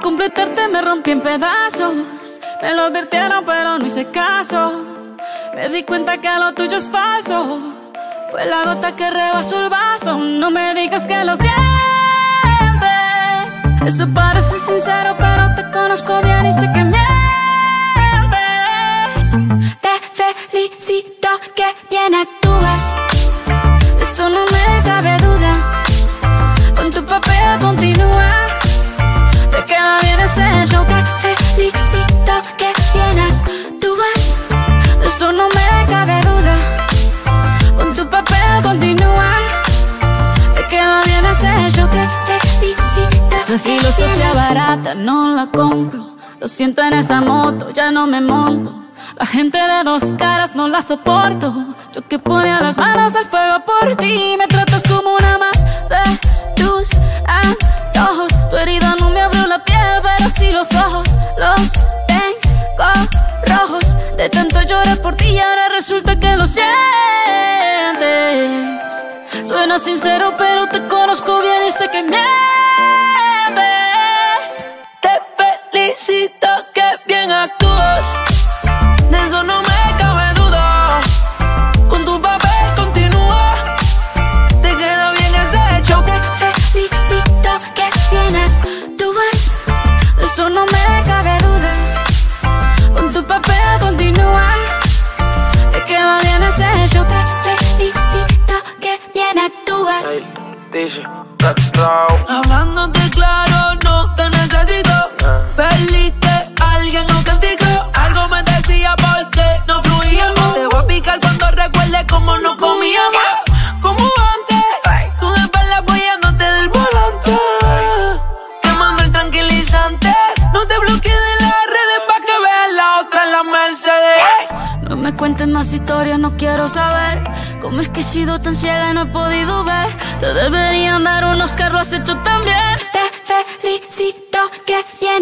completarte me rompí en pedazos. Me lo advirtieron pero no hice caso. Me di cuenta que lo tuyo es falso. Fue la gota que rebasó el vaso. No me digas que lo sientes. Eso parece sincero pero te conozco bien y sé que mientes. Te felicito que bien actúas. De eso no me cabe duda. Con tu papel continúa. Te queda bien ese show. Te felicito que bien actúas. De eso no me cabe duda. Con tu papel continúa. Te queda bien ese show. Te felicito. Esa filosofía barata no la compro. Lo siento en esa moto, ya no me monto. La gente de dos caras no la soporto. Yo que ponía las manos al fuego por ti. Me tratas como una más de tus antojos. Tu herida no me abrió la piel, pero sí los ojos. Los tengo rojos. De tanto llorar por ti y ahora resulta que lo sientes. Suena sincero pero te conozco bien y sé que mientes. Te felicito que bien actúas. De eso no me cabe duda. Con tu papel continúa. Te queda bien ese show. Te felicito que bien actúas. De eso no me cabe duda. Con tu papel continúa. Te queda bien ese show. Te felicito que bien actúas. Hablándote claro, no te necesito. Perdiste a alguien, no castigo. Algo me decía porque no fluíamos. Te voy a picar cuando recuerde cómo no comíamos. Como antes, tú de espalda apoyándote del volante. Quemando el tranquilizante. No te bloquees de las redes pa' que veas la otra en la Mercedes. No me cuentes más historias, no quiero saber. ¿Cómo es que he sido tan ciega y no he podido ver? Te deberían dar unos carros hechos también. Te felicito que bien